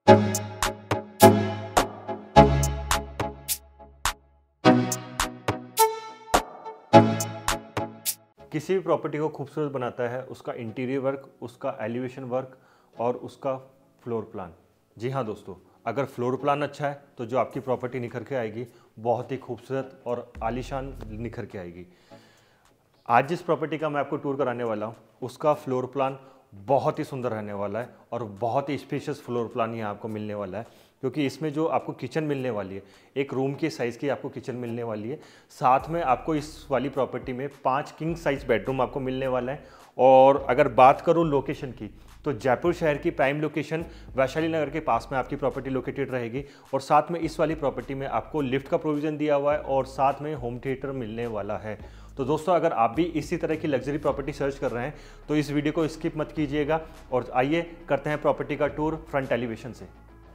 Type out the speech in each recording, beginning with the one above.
किसी भी प्रॉपर्टी को खूबसूरत बनाता है उसका इंटीरियर वर्क, उसका एलिवेशन वर्क और उसका फ्लोर प्लान। जी हाँ दोस्तों, अगर फ्लोर प्लान अच्छा है तो जो आपकी प्रॉपर्टी निखर के आएगी बहुत ही खूबसूरत और आलीशान निखर के आएगी। आज जिस प्रॉपर्टी का मैं आपको टूर कराने वाला हूँ उसका फ्लोर प्लान बहुत ही सुंदर रहने वाला है और बहुत ही स्पेशियस फ्लोर प्लान यहाँ आपको मिलने वाला है, क्योंकि इसमें जो आपको किचन मिलने वाली है, एक रूम के साइज़ की आपको किचन मिलने वाली है। साथ में आपको इस वाली प्रॉपर्टी में 5 किंग साइज बेडरूम आपको मिलने वाला है। और अगर बात करूँ लोकेशन की तो जयपुर शहर की प्राइम लोकेशन वैशाली नगर के पास में आपकी प्रॉपर्टी लोकेटेड रहेगी। और साथ में इस वाली प्रॉपर्टी में आपको लिफ्ट का प्रोविज़न दिया हुआ है और साथ में होम थिएटर मिलने वाला है। तो दोस्तों, अगर आप भी इसी तरह की लग्जरी प्रॉपर्टी सर्च कर रहे हैं तो इस वीडियो को स्किप मत कीजिएगा और आइए करते हैं प्रॉपर्टी का टूर फ्रंट एलिवेशन से।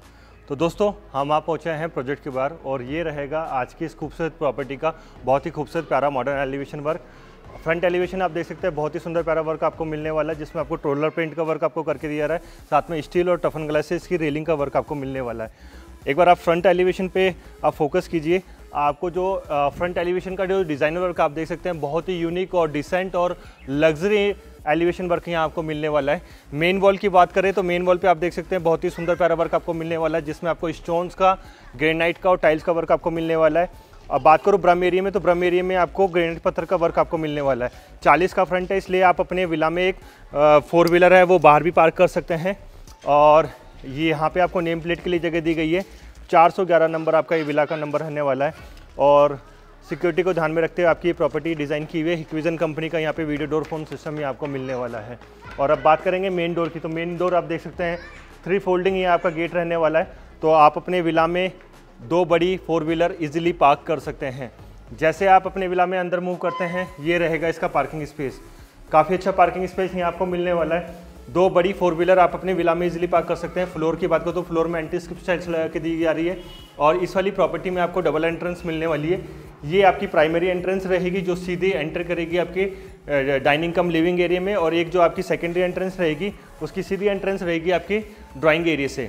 तो दोस्तों, हम आप पहुंचे हैं प्रोजेक्ट के बाहर और ये रहेगा आज की इस खूबसूरत प्रॉपर्टी का बहुत ही खूबसूरत प्यारा modern elevation work. Front elevation आप देख सकते हैं, बहुत ही सुंदर प्यारा वर्क आपको मिलने वाला है, जिसमें आपको ट्रोलर पेंट का वर्क आपको करके दिया रहा है। साथ में स्टील और टफन ग्लासेस की रेलिंग का वर्क आपको मिलने वाला है। एक बार आप फ्रंट एलिवेशन पे आप फोकस कीजिए। आपको जो फ्रंट एलिवेशन का जो डिज़ाइनर वर्क आप देख सकते हैं, बहुत ही यूनिक और डिसेंट और लग्जरी एलिवेशन वर्क यहाँ आपको मिलने वाला है। मेन वॉल की बात करें तो मेन वॉल पे आप देख सकते हैं बहुत ही सुंदर प्यारा वर्क आपको मिलने वाला है, जिसमें आपको स्टोन्स का, ग्रेनाइट का और टाइल्स का वर्क आपको मिलने वाला है। अब बात करूँ ब्रह्म एरिया में तो ब्रह्म एरिया में आपको ग्रेनाइट पत्थर का वर्क आपको मिलने वाला है। 40 का फ्रंट है, इसलिए आप अपने विला में एक 4 व्हीलर है वो बाहर भी पार्क कर सकते हैं। और ये यहाँ पे आपको नेम प्लेट के लिए जगह दी गई है। 411 नंबर आपका ये विला का नंबर रहने वाला है। और सिक्योरिटी को ध्यान में रखते हुए आपकी ये प्रॉपर्टी डिज़ाइन की हुई है। हिक्विजन कंपनी का यहाँ पे वीडियो डोर फोन सिस्टम ही आपको मिलने वाला है। और अब बात करेंगे मेन डोर की, तो मेन डोर आप देख सकते हैं 3 फोल्डिंग ये आपका गेट रहने वाला है। तो आप अपने विला में 2 बड़ी 4 व्हीलर इजीली पार्क कर सकते हैं। जैसे आप अपने विला में अंदर मूव करते हैं, ये रहेगा इसका पार्किंग स्पेस। काफ़ी अच्छा पार्किंग स्पेस यहाँ आपको मिलने वाला है। 2 बड़ी 4 व्हीलर आप अपने विला में इजीली पार्क कर सकते हैं। फ्लोर की बात करो तो फ्लोर में एंटी स्किप स्टाइल्स लगा के दी जा रही है। और इस वाली प्रॉपर्टी में आपको डबल एंट्रेंस मिलने वाली है। ये आपकी प्राइमरी एंट्रेंस रहेगी जो सीधे एंटर करेगी आपके डाइनिंग कम लिविंग एरिया में, और एक जो आपकी सेकेंडरी एंट्रेंस रहेगी उसकी सीधी एंट्रेंस रहेगी आपकी ड्राइंग एरिया से।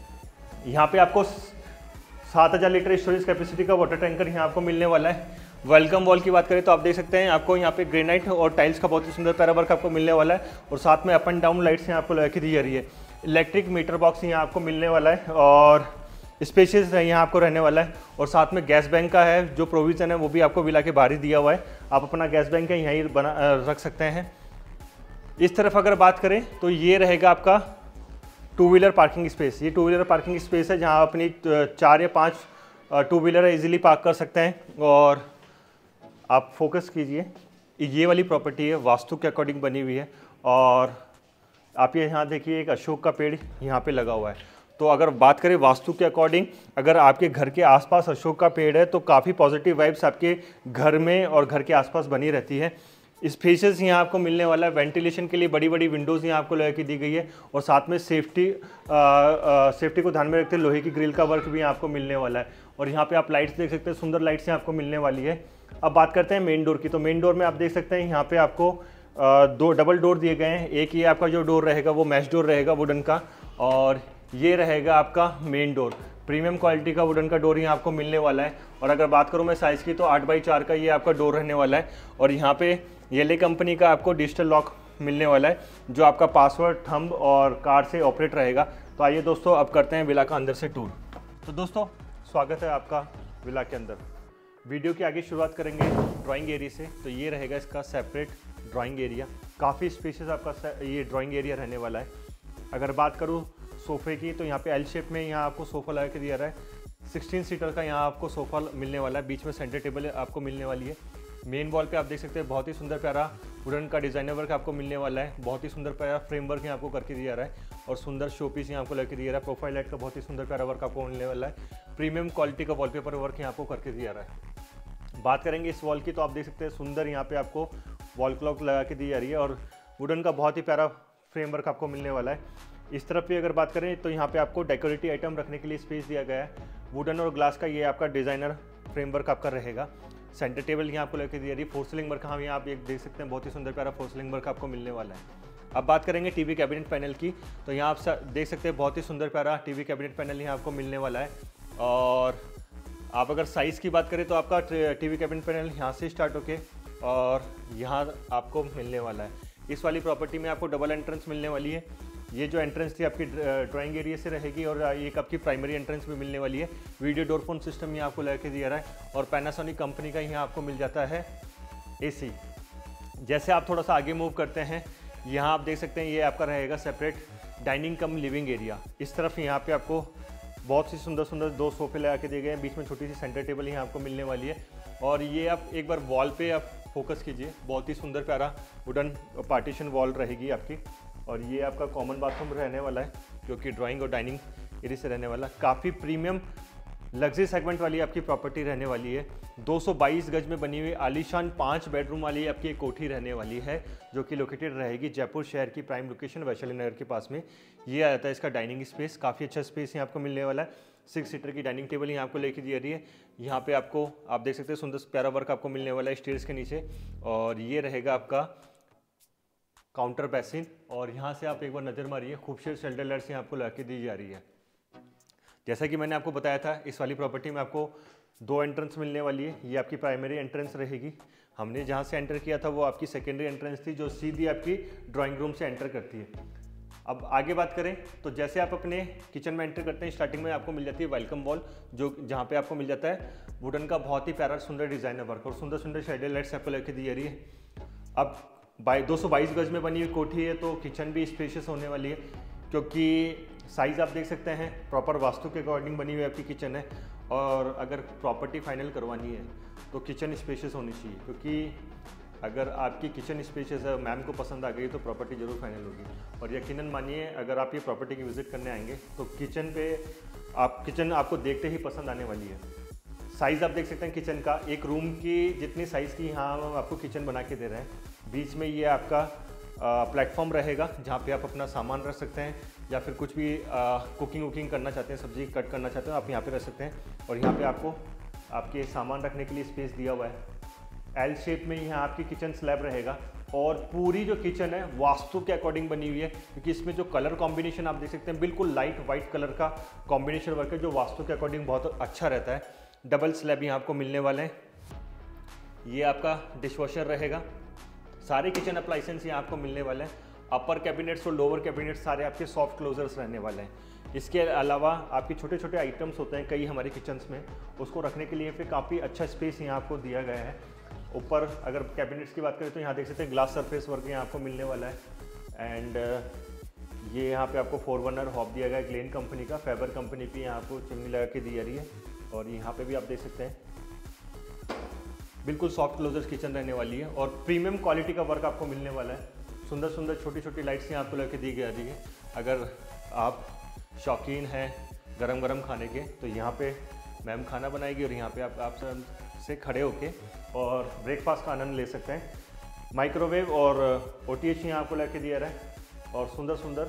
यहाँ पे आपको 7000 लीटर स्टोरेज कैपेसिटी का वाटर टैंकर यहाँ आपको मिलने वाला है। वेलकम वॉल की बात करें तो आप देख सकते हैं आपको यहाँ पे ग्रेनाइट और टाइल्स का बहुत ही सुंदर प्यारा वर्क आपको मिलने वाला है। और साथ में अप एंड डाउन लाइट्स यहाँ आपको लगा के दी जा रही है। इलेक्ट्रिक मीटर बॉक्स यहाँ आपको मिलने वाला है और स्पेशियस यहाँ आपको रहने वाला है। और साथ में गैस बैंक का है जो प्रोविज़न है वो भी आपको विला के बाहर ही दिया हुआ है। आप अपना गैस बैंक है यहीं बना रख सकते हैं। इस तरफ अगर बात करें तो ये रहेगा आपका 2 व्हीलर पार्किंग स्पेस। ये 2 व्हीलर पार्किंग स्पेस है जहाँ अपनी 4 या 5 2 व्हीलर इजीली पार्क कर सकते हैं। और आप फोकस कीजिए, ये वाली प्रॉपर्टी है वास्तु के अकॉर्डिंग बनी हुई है। और आप ये यहाँ देखिए एक अशोक का पेड़ यहाँ पे लगा हुआ है। तो अगर बात करें वास्तु के अकॉर्डिंग, अगर आपके घर के आसपास अशोक का पेड़ है तो काफ़ी पॉजिटिव वाइब्स आपके घर में और घर के आसपास बनी रहती है। स्पेसेस यहाँ आपको मिलने वाला है। वेंटिलेशन के लिए बड़ी बड़ी विंडोज़ यहाँ आपको लगा के दी गई है। और साथ में सेफ्टी को ध्यान में रखते हुए लोहे की ग्रिल का वर्क भी यहाँ आपको मिलने वाला है। और यहाँ पे आप लाइट्स देख सकते हैं, सुंदर लाइट्स यहाँ आपको मिलने वाली है। अब बात करते हैं मेन डोर की, तो मेन डोर में आप देख सकते हैं यहाँ पे आपको 2 डबल डोर दिए गए हैं। एक ये आपका जो डोर रहेगा वो मैश डोर रहेगा वुडन का, और ये रहेगा आपका मेन डोर। प्रीमियम क्वालिटी का वुडन का डोर यहाँ आपको मिलने वाला है। और अगर बात करूँ मैं साइज़ की तो 8x4 का ये आपका डोर रहने वाला है। और यहाँ पे येले कंपनी का आपको डिजिटल लॉक मिलने वाला है जो आपका पासवर्ड, थंब और कार्ड से ऑपरेट रहेगा। तो आइए दोस्तों, अब करते हैं विला का अंदर से टूर। तो दोस्तों, स्वागत है आपका विला के अंदर। वीडियो की आगे शुरुआत करेंगे ड्राइंग एरिया से। तो ये रहेगा इसका सेपरेट ड्राइंग एरिया। काफ़ी स्पेशियस आपका ये ड्राइंग एरिया रहने वाला है। अगर बात करूँ सोफ़े की तो यहाँ पे एल शेप में यहाँ आपको सोफ़ा लगा के दिया रहा है। 16 सीटर का यहाँ आपको सोफ़ा मिलने वाला है। बीच में सेंटर टेबल आपको मिलने वाली है। मेन वॉल पे आप देख सकते हैं बहुत ही सुंदर प्यारा वुडन का डिज़ाइनर वर्क आपको मिलने वाला है। बहुत ही सुंदर प्यारा फ्रेम वर्क यहाँ आपको करके दिया रहा है। और सुंदर शो पीस यहाँ आपको लगा दिया रहा है। प्रोफाइल लाइट का बहुत ही सुंदर प्यारा वर्क आपको मिलने वाला है। प्रीमियम क्वालिटी का वॉलपेपर वर्क यहाँ आपको करके दिया रहा है। बात करेंगे इस वॉल की तो आप देख सकते हैं सुंदर यहाँ पे आपको वॉल क्लॉक लगा के दी जा रही है। और वुडन का बहुत ही प्यारा फ्रेम वर्क आपको मिलने वाला है। इस तरफ भी अगर बात करें तो यहाँ पे आपको डेकोरेटिव आइटम रखने के लिए स्पेस दिया गया है। वुडन और ग्लास का ये आपका डिज़ाइनर फ्रेमवर्क आपका रहेगा। सेंटर टेबल यहाँ आपको लेकर दिया रही है। फोर सीलिंग वर्क, हाँ यहाँ आप एक देख सकते हैं बहुत ही सुंदर प्यारा फोर सीलिंग वर्क आपको मिलने वाला है। अब बात करेंगे टीवी कैबिनेट पैनल की, तो यहाँ आप देख सकते हैं बहुत ही सुंदर प्यारा टीवी कैबिनेट पैनल यहाँ आपको मिलने वाला है। और आप अगर साइज़ की बात करें तो आपका टीवी कैबिनेट पैनल यहाँ से स्टार्ट होके और यहाँ आपको मिलने वाला है। इस वाली प्रॉपर्टी में आपको डबल एंट्रेंस मिलने वाली है। ये जो एंट्रेंस थी आपकी ड्राइंग एरिया से रहेगी और एक आपकी प्राइमरी एंट्रेंस भी मिलने वाली है। वीडियो डोर फोन सिस्टम यहाँ आपको लगा के दिया रहा है और पैनासोनिक कंपनी का यहाँ आपको मिल जाता है AC। जैसे आप थोड़ा सा आगे मूव करते हैं, यहाँ आप देख सकते हैं ये आपका रहेगा separate dining cum living area. इस तरफ यहाँ पे आपको बहुत सी सुंदर सुंदर 2 सोफे लगा के दिए गए हैं, बीच में छोटी सी सेंटर टेबल यहाँ आपको मिलने वाली है। और ये आप एक बार वॉल पे आप फोकस कीजिए, बहुत ही सुंदर प्यारा वुडन पार्टीशन वॉल रहेगी आपकी। और ये आपका कॉमन बाथरूम रहने वाला है जो कि ड्राइंग और डाइनिंग एरिया से रहने वाला। काफ़ी प्रीमियम लग्जरी सेगमेंट वाली आपकी प्रॉपर्टी रहने वाली है। 222 गज में बनी हुई आलीशान 5 बेडरूम वाली आपकी एक कोठी रहने वाली है जो कि लोकेटेड रहेगी जयपुर शहर की प्राइम लोकेशन वैशाली नगर के पास में। ये आ जाता है इसका डाइनिंग स्पेस, काफ़ी अच्छा स्पेस यहाँ आपको मिलने वाला है। 6 सीटर की डाइनिंग टेबल यहाँ आपको लेके दी जा रही है। यहाँ पे आपको आप देख सकते हैं सुंदर प्यारा वर्क आपको मिलने वाला है स्टेयर्स के नीचे। और ये रहेगा आपका काउंटर बेसिन और यहाँ से आप एक बार नज़र मारिए, खूबसूरत शेल्डर लाइट्स यहाँ आपको लगा के दी जा रही है। जैसा कि मैंने आपको बताया था इस वाली प्रॉपर्टी में आपको 2 एंट्रेंस मिलने वाली है। ये आपकी प्राइमरी एंट्रेंस रहेगी। हमने जहाँ से एंटर किया था वो आपकी सेकेंडरी एंट्रेंस थी जो सीधी आपकी ड्राइंग रूम से एंटर करती है। अब आगे बात करें तो जैसे आप अपने किचन में एंटर करते हैं, स्टार्टिंग में आपको मिल जाती है वेलकम वॉल, जो जहाँ पे आपको मिल जाता है वुडन का बहुत ही प्यारा सुंदर डिजाइनर वर्क और सुंदर सुंदर शेडर लाइट्स आपको लेके दी जा रही है। अब 222 गज में बनी हुई कोठी है तो किचन भी स्पेशियस होने वाली है, क्योंकि साइज़ आप देख सकते हैं प्रॉपर वास्तु के अकॉर्डिंग बनी हुई आपकी किचन है। और अगर प्रॉपर्टी फाइनल करवानी है तो किचन स्पेशियस होनी चाहिए, क्योंकि अगर आपकी किचन स्पेशियस है, मैम को पसंद आ गई तो प्रॉपर्टी जरूर फाइनल होगी। और यकीनन मानिए अगर आप ये प्रॉपर्टी की विजिट करने आएंगे तो किचन आपको देखते ही पसंद आने वाली है। साइज़ आप देख सकते हैं किचन का, एक रूम की जितनी साइज़ की यहाँ हम आपको किचन बना के दे रहे हैं। बीच में ये आपका प्लेटफॉर्म रहेगा जहाँ पे आप अपना सामान रख सकते हैं या फिर कुछ भी कुकिंग वुकिंग करना चाहते हैं, सब्जी कट करना चाहते हैं, आप यहाँ पे रख सकते हैं। और यहाँ पे आपको आपके सामान रखने के लिए स्पेस दिया हुआ है। एल शेप में यहाँ आपकी किचन स्लैब रहेगा और पूरी जो किचन है वास्तु के अकॉर्डिंग बनी हुई है, क्योंकि इसमें जो कलर कॉम्बिनेशन आप देख सकते हैं बिल्कुल लाइट वाइट कलर का कॉम्बिनेशन वर्क है जो वास्तु के अकॉर्डिंग बहुत अच्छा रहता है। डबल स्लैब यहाँ आपको मिलने वाले हैं। ये आपका डिशवॉशर रहेगा। सारे किचन अप्लाइसेंस यहाँ आपको मिलने वाले हैं। अपर कैबिनेट्स और लोअर कैबिनेट्स सारे आपके सॉफ्ट क्लोजर्स रहने वाले हैं। इसके अलावा आपके छोटे छोटे आइटम्स होते हैं कई हमारे किचन्स में, उसको रखने के लिए फिर काफ़ी अच्छा स्पेस यहाँ आपको दिया गया है। ऊपर अगर कैबिनेट्स की बात करें तो यहाँ देख सकते हैं ग्लास सरफेस वर्क यहाँ आपको मिलने वाला है। एंड ये यहाँ पे आपको 4 बर्नर हॉब दिया गया है ग्लेन कंपनी का, फेबर कंपनी की यहाँ आपको चिमनी लगा के दी जा रही है। और यहाँ पे भी आप देख सकते हैं बिल्कुल सॉफ्ट क्लोजर्स किचन रहने वाली है और प्रीमियम क्वालिटी का वर्क आपको मिलने वाला है। सुंदर सुंदर छोटी छोटी लाइट्स यहाँ आपको लगा के दी जा रही है। अगर आप शौकीन हैं गरम गरम खाने के तो यहाँ पे मैम खाना बनाएगी और यहाँ पे आप से खड़े होके और ब्रेकफास्ट का आनंद ले सकते हैं। माइक्रोवेव और OTH यहाँ आपको लगा के दिया रहा है और सुंदर सुंदर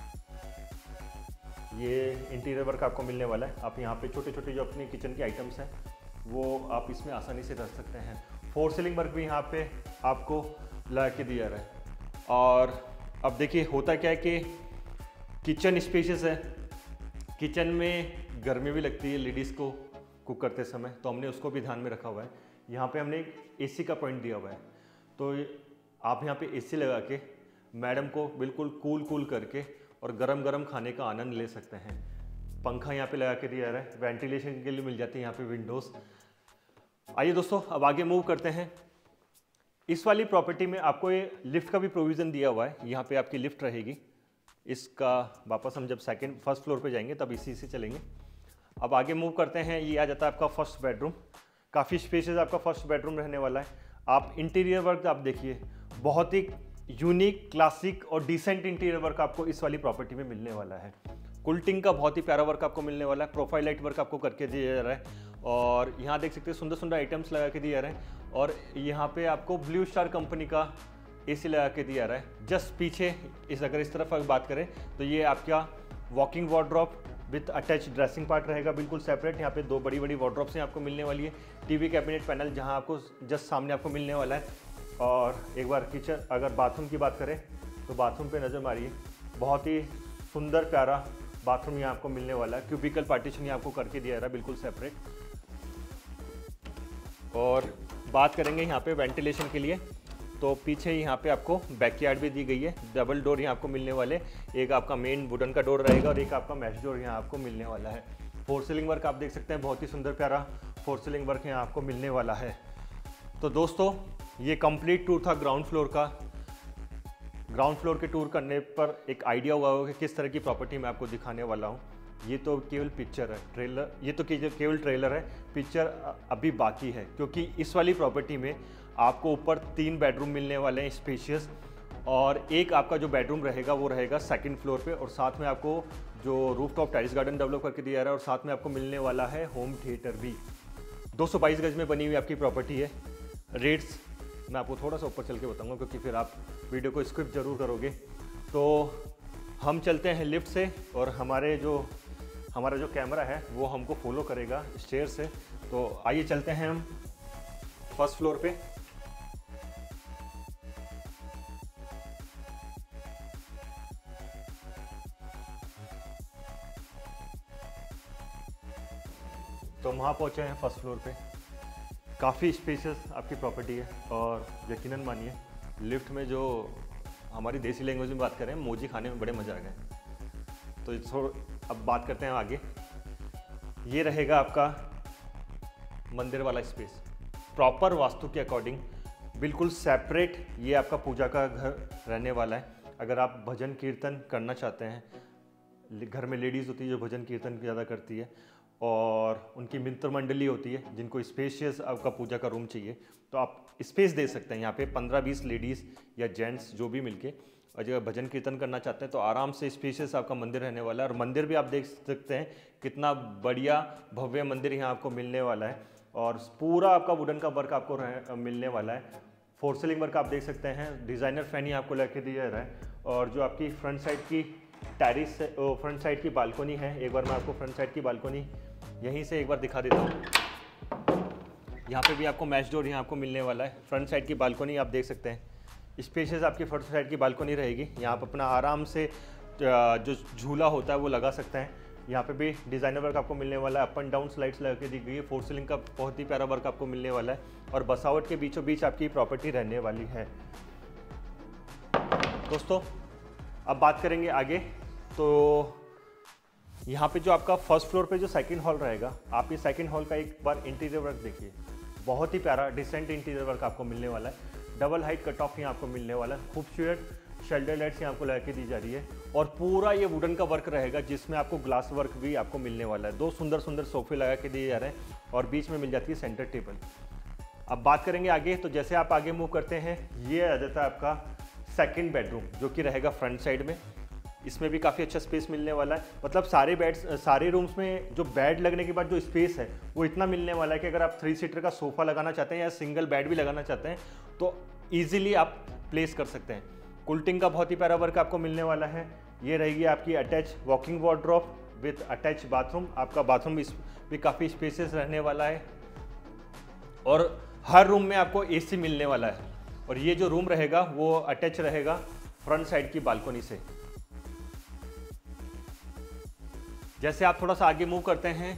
ये इंटीरियर वर्क आपको मिलने वाला है। आप यहाँ पे छोटे छोटे जो अपने किचन के आइटम्स हैं वो आप इसमें आसानी से रख सकते हैं। 4 सीलिंग वर्क भी यहाँ पे आपको लगा के दिया रहा है। और अब देखिए होता क्या है कि किचन स्पेशियस है, किचन में गर्मी भी लगती है लेडीज़ को कुक करते समय, तो हमने उसको भी ध्यान में रखा हुआ है। यहाँ पे हमने एक AC का पॉइंट दिया हुआ है, तो आप यहाँ पे AC लगा के मैडम को बिल्कुल कूल करके और गरम गरम खाने का आनंद ले सकते हैं। पंखा यहाँ पे लगा के दिया रहा है, वेंटिलेशन के लिए मिल जाती है यहाँ पे विंडोज़। आइए दोस्तों अब आगे मूव करते हैं। इस वाली प्रॉपर्टी में आपको ये लिफ्ट का भी प्रोविज़न दिया हुआ है। यहाँ पे आपकी लिफ्ट रहेगी। इसका वापस हम जब फर्स्ट फ्लोर पे जाएंगे तब इसी से चलेंगे। अब आगे मूव करते हैं। ये आ जाता है आपका फर्स्ट बेडरूम। काफ़ी स्पेशियस आपका फर्स्ट बेडरूम रहने वाला है। आप इंटीरियर वर्क आप देखिए, बहुत ही यूनिक क्लासिक और डिसेंट इंटीरियर वर्क आपको इस वाली प्रॉपर्टी में मिलने वाला है। कुल्टिंग का बहुत ही प्यारा वर्क आपको मिलने वाला है। प्रोफाइल लाइट वर्क आपको करके दिया जा रहा है और यहाँ देख सकते हैं सुंदर सुंदर आइटम्स लगा के दिए जा रहे हैं। और यहाँ पे आपको ब्लू स्टार कंपनी का AC लगा के दिया जा रहा है। जस्ट पीछे अगर इस तरफ बात करें तो ये आपका walking wardrobe with attach dressing part रहेगा बिल्कुल सेपरेट। यहाँ पे 2 बड़ी बड़ी वार्डरोब्स हैं आपको मिलने वाली है। टीवी कैबिनेट पैनल जहाँ आपको जस्ट सामने आपको मिलने वाला है। और एक बार किचन अगर बाथरूम की बात करें तो बाथरूम पे नज़र मारिए, बहुत ही सुंदर प्यारा बाथरूम यहाँ आपको मिलने वाला है। क्यूबिकल पार्टीशन यहाँ आपको करके दिया जा रहा है बिल्कुल सेपरेट। और बात करेंगे यहाँ पे वेंटिलेशन के लिए, तो पीछे यहाँ पे आपको बैकयार्ड भी दी गई है। डबल डोर यहाँ आपको मिलने वाले, एक आपका मेन वुडन का डोर रहेगा और एक आपका मैश डोर यहाँ आपको मिलने वाला है। फोर सीलिंग वर्क आप देख सकते हैं, बहुत ही सुंदर प्यारा फोर सीलिंग वर्क यहाँ आपको मिलने वाला है। तो दोस्तों ये कंप्लीट टूर था ग्राउंड फ्लोर का। ग्राउंड फ्लोर के टूर करने पर एक आइडिया हुआ होगा कि किस तरह की प्रॉपर्टी मैं आपको दिखाने वाला हूँ। ये तो केवल पिक्चर है, ट्रेलर, ये तो केवल ट्रेलर है, पिक्चर अभी बाकी है। क्योंकि इस वाली प्रॉपर्टी में आपको ऊपर 3 बेडरूम मिलने वाले हैं स्पेशियस, और एक आपका जो बेडरूम रहेगा वो रहेगा सेकंड फ्लोर पे, और साथ में आपको जो रूफटॉप टेरेस गार्डन डेवलप करके दिया जा रहा है, और साथ में आपको मिलने वाला है होम थिएटर भी। 222 गज में बनी हुई आपकी प्रॉपर्टी है। रेट्स मैं आपको थोड़ा सा ऊपर चल के बताऊँगा क्योंकि फिर आप वीडियो को स्किप जरूर करोगे। तो हम चलते हैं लिफ्ट से, और हमारा जो कैमरा है वो हमको फॉलो करेगा स्टेयर से। तो आइए चलते हैं हम फर्स्ट फ्लोर पे। तो हम वहाँ पहुँचे हैं फर्स्ट फ्लोर पे। काफ़ी स्पेशियस आपकी प्रॉपर्टी है, और यकीनन मानिए लिफ्ट में जो हमारी देसी लैंग्वेज में बात करें, मोजी खाने में बड़े मज़ा आ गए। तो अब बात करते हैं आगे। ये रहेगा आपका मंदिर वाला स्पेस, प्रॉपर वास्तु के अकॉर्डिंग बिल्कुल सेपरेट। ये आपका पूजा का घर रहने वाला है। अगर आप भजन कीर्तन करना चाहते हैं, घर में लेडीज़ होती है जो भजन कीर्तन ज़्यादा करती है, और उनकी मित्र मंडली होती है जिनको स्पेशियस आपका पूजा का रूम चाहिए, तो आप स्पेस दे सकते हैं यहाँ पे 15-20 लेडीज़ या जेंट्स जो भी मिलके। और जब भजन कीर्तन करना चाहते हैं तो आराम से स्पेशियस आपका मंदिर रहने वाला है। और मंदिर भी आप देख सकते हैं कितना बढ़िया भव्य मंदिर यहाँ आपको मिलने वाला है, और पूरा आपका वुडन का वर्क आपको मिलने वाला है। फोर सीलिंग वर्क आप देख सकते हैं, डिज़ाइनर फैन ही आपको लेके दिया जा रहा है। और जो आपकी फ्रंट साइड की टेरिस, फ्रंट साइड की बालकोनी है, एक बार मैं आपको फ्रंट साइड की बालकोनी यहीं से एक बार दिखा देता हूँ। यहाँ पे भी आपको मैच डोर यहाँ आपको मिलने वाला है। फ्रंट साइड की बालकोनी आप देख सकते हैं, स्पेशियस आपकी फ्रंट साइड की बालकोनी रहेगी। यहाँ पर अपना आराम से जो झूला होता है वो लगा सकते हैं। यहाँ पे भी डिज़ाइनर वर्क आपको मिलने वाला है, अप एंड डाउन स्लाइड्स लगा के दी गई है। फोर सीलिंग का बहुत ही प्यारा वर्क आपको मिलने वाला है, और बसावट के बीचों बीच आपकी प्रॉपर्टी रहने वाली है। दोस्तों अब बात करेंगे आगे। तो यहाँ पे जो आपका फर्स्ट फ्लोर पे जो सेकंड हॉल रहेगा, आप ये सेकंड हॉल का एक बार इंटीरियर वर्क देखिए, बहुत ही प्यारा डिसेंट इंटीरियर वर्क आपको मिलने वाला है। डबल हाइट कट ऑफ यहाँ आपको मिलने वाला है, खूबसूरत शेल्डर लाइट्स यहाँ आपको लगा दी जा रही है, और पूरा ये वुडन का वर्क रहेगा जिसमें आपको ग्लास वर्क भी आपको मिलने वाला है। 2 सुंदर सुंदर सोफे लगा के दिए जा रहे हैं, और बीच में मिल जाती है सेंटर टेबल। अब बात करेंगे आगे। तो जैसे आप आगे मूव करते हैं, ये आ जाता है आपका सेकेंड बेडरूम, जो कि रहेगा फ्रंट साइड में। इसमें भी काफ़ी अच्छा स्पेस मिलने वाला है। मतलब सारे रूम्स में जो बेड लगने के बाद जो स्पेस है वो इतना मिलने वाला है कि अगर आप 3 सीटर का सोफ़ा लगाना चाहते हैं या सिंगल बेड भी लगाना चाहते हैं तो ईजिली आप प्लेस कर सकते हैं। कुल्टिंग का बहुत ही प्यारा वर्क आपको मिलने वाला है। ये रहेगी आपकी attach walking wardrobe with attach bathroom. आपका बाथरूम भी काफ़ी स्पेसियस रहने वाला है, और हर रूम में आपको AC मिलने वाला है। और ये जो रूम रहेगा वो अटैच रहेगा फ्रंट साइड की बालकोनी से। जैसे आप थोड़ा सा आगे मूव करते हैं,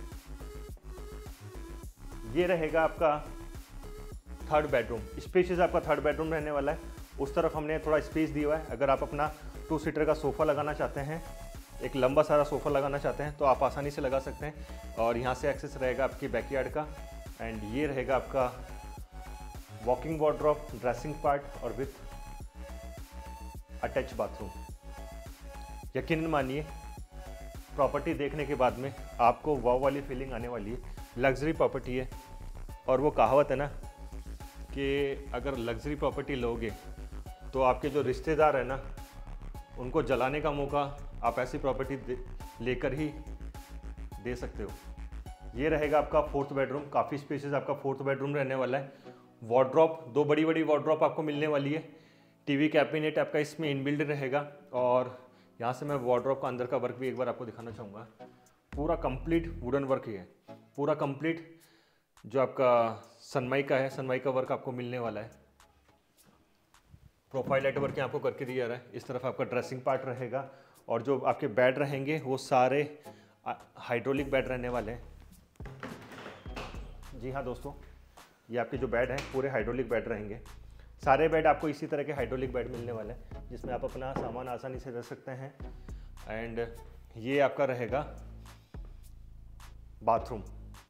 ये रहेगा आपका थर्ड बेडरूम। स्पेशियस आपका थर्ड बेडरूम रहने वाला है। उस तरफ हमने थोड़ा स्पेस दिया हुआ है। अगर आप अपना 2 सीटर का सोफ़ा लगाना चाहते हैं, एक लंबा सारा सोफ़ा लगाना चाहते हैं, तो आप आसानी से लगा सकते हैं। और यहाँ से एक्सेस रहेगा आपकी बैकयार्ड का। एंड ये रहेगा आपका वॉकिंग वार्डरोब, ड्रेसिंग पार्ट और विथ अटैच बाथरूम। यकीनन मानिए प्रॉपर्टी देखने के बाद में आपको वाव वाली फीलिंग आने वाली है। लग्जरी प्रॉपर्टी है, और वो कहावत है ना कि अगर लग्जरी प्रॉपर्टी लोगे तो आपके जो रिश्तेदार हैं ना, उनको जलाने का मौका आप ऐसी प्रॉपर्टी लेकर ही दे सकते हो। ये रहेगा आपका फोर्थ बेडरूम। काफ़ी स्पेशियस आपका फोर्थ बेडरूम रहने वाला है। वार्डरोब, 2 बड़ी बड़ी वार्डरोब आपको मिलने वाली है। टीवी कैबिनेट आपका इसमें इनबिल्ड रहेगा। और यहाँ से मैं वार्डरोब का अंदर का वर्क भी एक बार आपको दिखाना चाहूँगा। पूरा कंप्लीट वुडन वर्क ही है, पूरा कंप्लीट जो आपका सनमाइका है, सनमाइका वर्क आपको मिलने वाला है। प्रोफाइल लाइट वर्क आपको करके दिया रहा है। इस तरफ आपका ड्रेसिंग पार्ट रहेगा और जो आपके बेड रहेंगे वो सारे हाइड्रोलिक बेड रहने वाले हैं। जी हाँ दोस्तों, ये आपके जो बेड हैं पूरे हाइड्रोलिक बेड रहेंगे। सारे बेड आपको इसी तरह के हाइड्रोलिक बेड मिलने वाले हैं जिसमें आप अपना सामान आसानी से रख सकते हैं। एंड ये आपका रहेगा बाथरूम।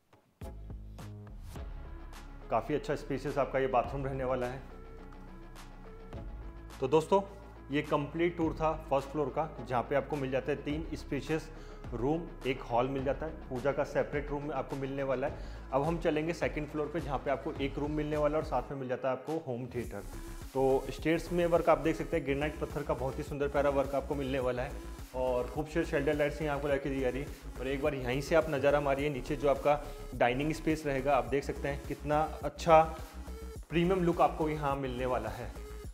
काफ़ी अच्छा स्पेसियस आपका ये बाथरूम रहने वाला है। तो दोस्तों ये कंप्लीट टूर था फर्स्ट फ्लोर का, जहाँ पे आपको मिल जाता है 3 स्पेशियस रूम, एक हॉल मिल जाता है, पूजा का सेपरेट रूम में आपको मिलने वाला है। अब हम चलेंगे सेकंड फ्लोर पे, जहाँ पे आपको एक रूम मिलने वाला है और साथ में मिल जाता है आपको होम थिएटर। तो स्टेयर्स में वर्क आप देख सकते हैं, ग्रेनाइट पत्थर का बहुत ही सुंदर प्यारा वर्क आपको मिलने वाला है और खूबसूरत शेल्डर लाइट्स यहाँ आपको लेके दी जा रही है। और एक बार यहीं से आप नज़ारा मारिए, नीचे जो आपका डाइनिंग स्पेस रहेगा आप देख सकते हैं कितना अच्छा प्रीमियम लुक आपको यहाँ मिलने वाला है।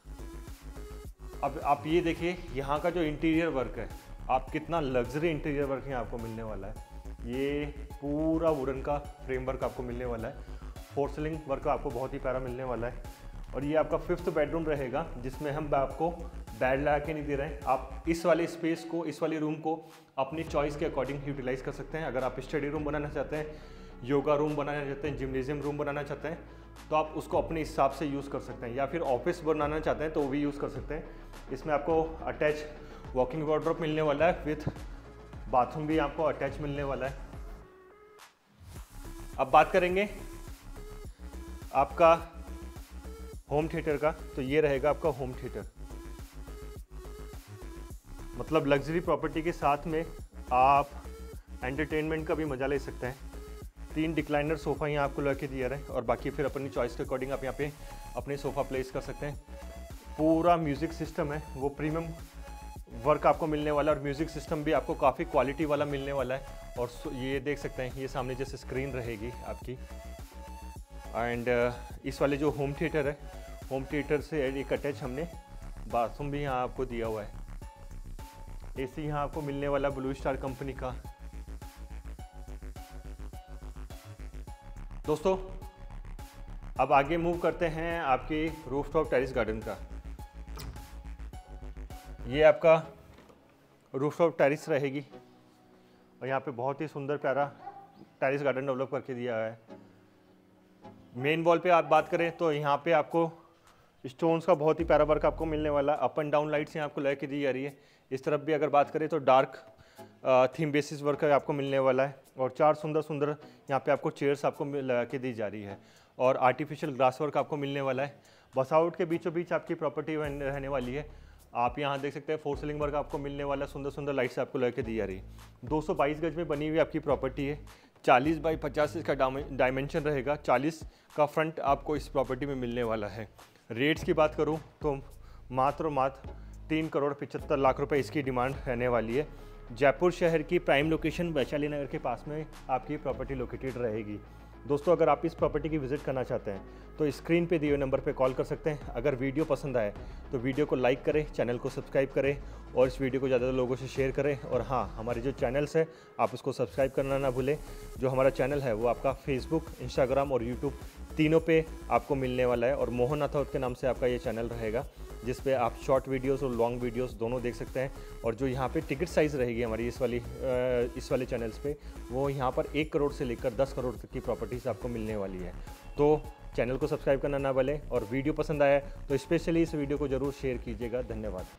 अब आप ये देखिए यहाँ का जो इंटीरियर वर्क है, आप कितना लग्जरी इंटीरियर वर्क यहाँ आपको मिलने वाला है। ये पूरा वुडन का फ्रेमवर्क आपको मिलने वाला है, फोर सीलिंग वर्क आपको बहुत ही प्यारा मिलने वाला है। और ये आपका 5th बेडरूम रहेगा जिसमें हम आपको बेड लगा के नहीं दे रहे हैं। आप इस वाले स्पेस को, इस वाले रूम को अपनी चॉइस के अकॉर्डिंग यूटिलाइज कर सकते हैं। अगर आप स्टडी रूम बनाना चाहते हैं, योगा रूम बनाना चाहते हैं, जिम्नेजियम रूम बनाना चाहते हैं तो आप उसको अपने हिसाब से यूज़ कर सकते हैं, या फिर ऑफिस बनाना चाहते हैं तो वो भी यूज़ कर सकते हैं। इसमें आपको अटैच वॉकिंग वार्डरोब मिलने वाला है, विथ बाथरूम भी आपको अटैच मिलने वाला है। अब बात करेंगे आपका होम थिएटर का, तो ये रहेगा आपका होम थिएटर। मतलब लग्जरी प्रॉपर्टी के साथ में आप एंटरटेनमेंट का भी मजा ले सकते हैं। 3 डिक्लाइनर सोफ़ा यहाँ आपको लगा के दिया है और बाकी फिर अपनी चॉइस के अकॉर्डिंग आप यहाँ पे अपने सोफ़ा प्लेस कर सकते हैं। पूरा म्यूज़िक सिस्टम है वो प्रीमियम वर्क आपको मिलने वाला है और म्यूज़िक सिस्टम भी आपको काफ़ी क्वालिटी वाला मिलने वाला है। और ये देख सकते हैं ये सामने जैसे स्क्रीन रहेगी आपकी। एंड इस वाले जो होम थिएटर है, होम थिएटर से एक अटैच हमने बाथरूम भी यहाँ आपको दिया हुआ है। एसी यहाँ आपको मिलने वाला ब्लू स्टार कंपनी का। दोस्तों अब आगे मूव करते हैं आपकी रूफटॉप टेरेस गार्डन का। ये आपका रूफटॉप टेरेस रहेगी और यहाँ पे बहुत ही सुंदर प्यारा टेरेस गार्डन डेवलप करके दिया है। मेन वॉल पे आप बात करें तो यहाँ पे आपको स्टोन्स का बहुत ही प्यारा वर्क आपको मिलने वाला है। अप एंड डाउन लाइट्स यहाँ आपको लेके दी जा रही है। इस तरफ भी अगर बात करें तो डार्क थीम बेसिस वर्क आपको मिलने वाला है और 4 सुंदर सुंदर यहाँ पे आपको चेयर्स आपको लगा के दी जा रही है और आर्टिफिशियल ग्लास वर्क आपको मिलने वाला है। बसाउट के बीचों बीच आपकी प्रॉपर्टी रहने वाली है। आप यहाँ देख सकते हैं फोर सीलिंग वर्क आपको मिलने वाला, सुंदर सुंदर लाइट्स आपको लगा के दी जा रही है। 222 गज में बनी हुई आपकी प्रॉपर्टी है। 40 बाई 50 इसका डायमेंशन रहेगा। 40 का फ्रंट आपको इस प्रॉपर्टी में मिलने वाला है। रेट्स की बात करूँ तो मात्र 3 करोड़ 75 लाख रुपए इसकी डिमांड रहने वाली है। जयपुर शहर की प्राइम लोकेशन वैशाली नगर के पास में आपकी प्रॉपर्टी लोकेटेड रहेगी। दोस्तों अगर आप इस प्रॉपर्टी की विजिट करना चाहते हैं तो स्क्रीन पे दिए हुए नंबर पे कॉल कर सकते हैं। अगर वीडियो पसंद आए तो वीडियो को लाइक करें, चैनल को सब्सक्राइब करें और इस वीडियो को ज़्यादा लोगों से शेयर करें। और हाँ, हमारे जो चैनल्स है आप उसको सब्सक्राइब करना ना भूलें। जो हमारा चैनल है वो आपका फेसबुक, इंस्टाग्राम और यूट्यूब तीनों पे आपको मिलने वाला है और मोहन अथौत के नाम से आपका ये चैनल रहेगा, जिस पे आप शॉर्ट वीडियोस और लॉन्ग वीडियोस दोनों देख सकते हैं। और जो यहाँ पे टिकट साइज़ रहेगी हमारी इस वाले चैनल्स पे, वो यहाँ पर 1 करोड़ से लेकर 10 करोड़ तक की प्रॉपर्टीज़ आपको मिलने वाली है। तो चैनल को सब्सक्राइब करना ना भूलें और वीडियो पसंद आया तो स्पेशली इस वीडियो को ज़रूर शेयर कीजिएगा। धन्यवाद।